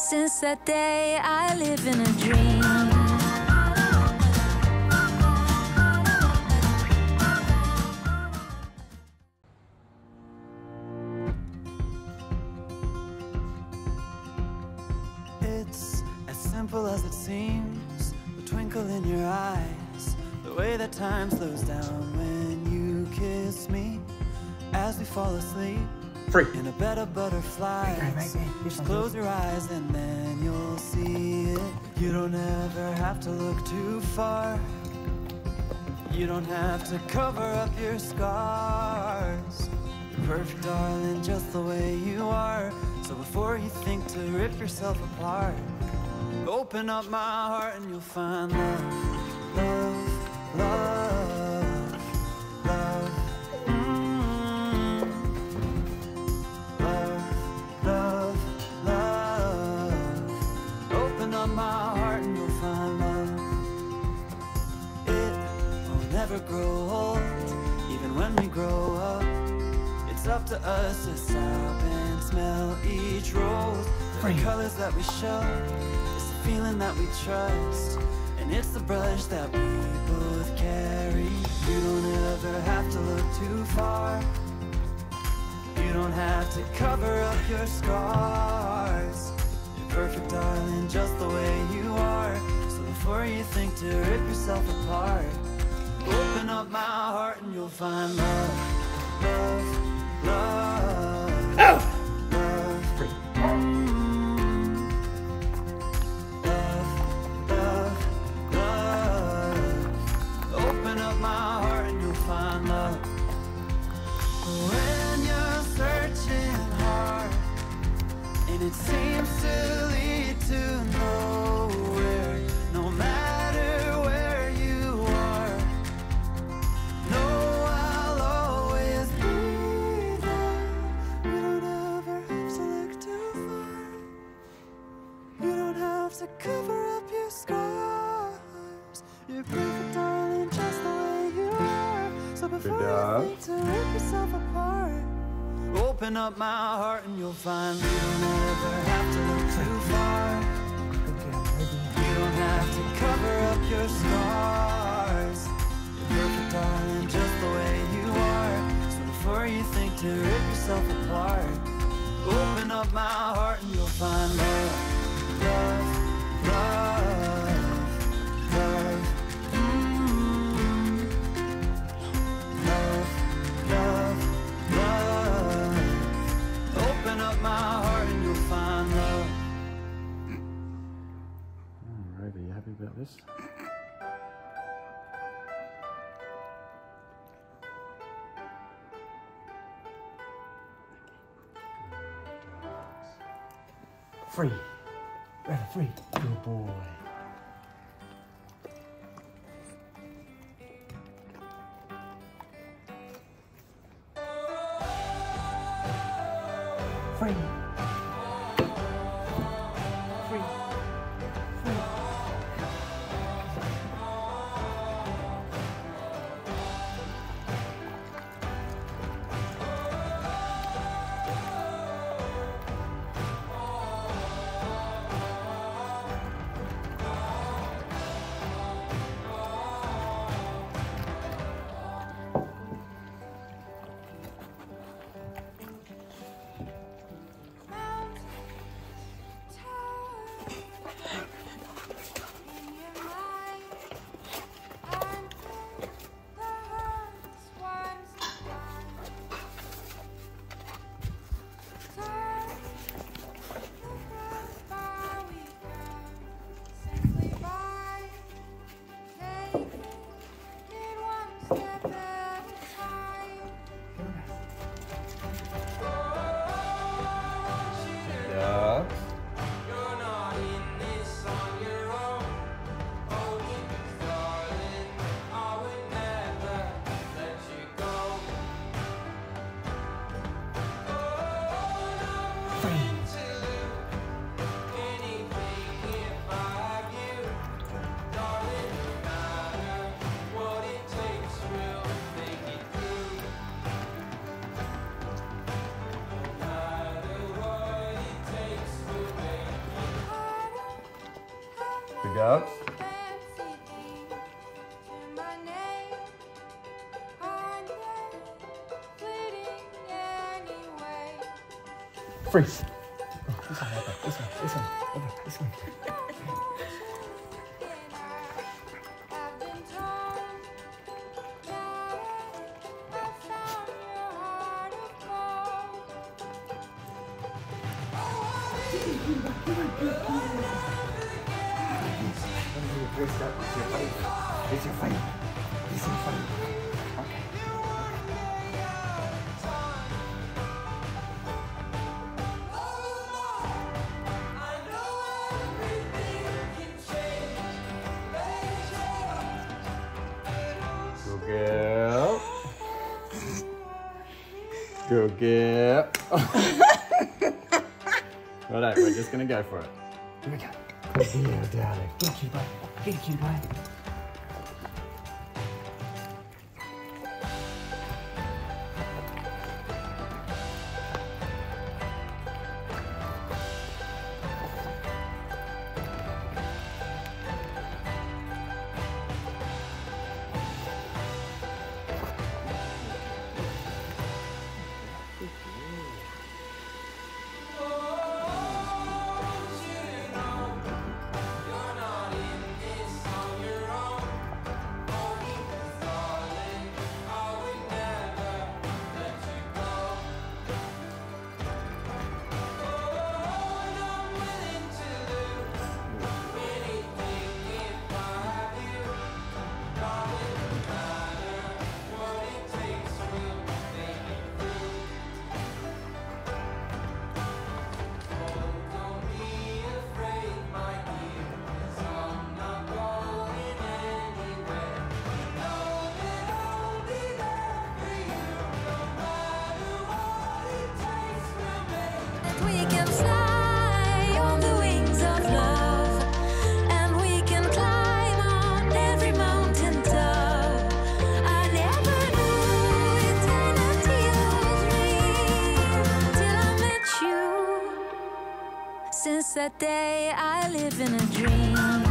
Since that day, I live in a dream. It's as simple as it seems, the twinkle in your eyes, the way that time slows down when you kiss me as we fall asleep. Free. In a bed of butterflies. Just close your eyes and then you'll see it. You don't ever have to look too far. You don't have to cover up your scars. You're perfect, darling, just the way you are. So before you think to rip yourself apart, open up my heart and you'll find love, love, love, love. Never grow old, even when we grow up. It's up to us to stop and smell each rose. The colors that we show, it's the feeling that we trust, and it's the brush that we both carry. You don't ever have to look too far. You don't have to cover up your scars. You're perfect, darling, just the way you are. So before you think to rip yourself apart, open up my heart and you'll find love, love, love, love, love, love, love. Open up my heart and you'll find love. When you're searching hard and it seems to lead to nowhere, no matter where you are, know I'll always be there. You don't ever have to look too far. You don't have to cover up your scars. You're perfect, darling, just the way you are. So before you think to rip yourself apart, open up my heart and you'll find you don't ever have to look too far. You don't have to cover up your scars. You're perfect, darling, just the way you are. So before you think to rip yourself apart, open up my heart and you'll find love, love, love, love, love, love, love. Open up my heart and you'll find love. Alright, are you happy about this? Free. Rather free. Good boy. Free. Free. Free. Good girl. Freeze. Oh, this one, over. This one, this one, over. This one. It's your face. It's your face. Okay. Good girl. Good girl. Righto, we're just gonna go for it. Here we go. Good girl, darling. Get a cute boy. Get a cute boy. We can fly on the wings of love, and we can climb on every mountain top. I never knew eternity was real till I met you. Since that day I live in a dream.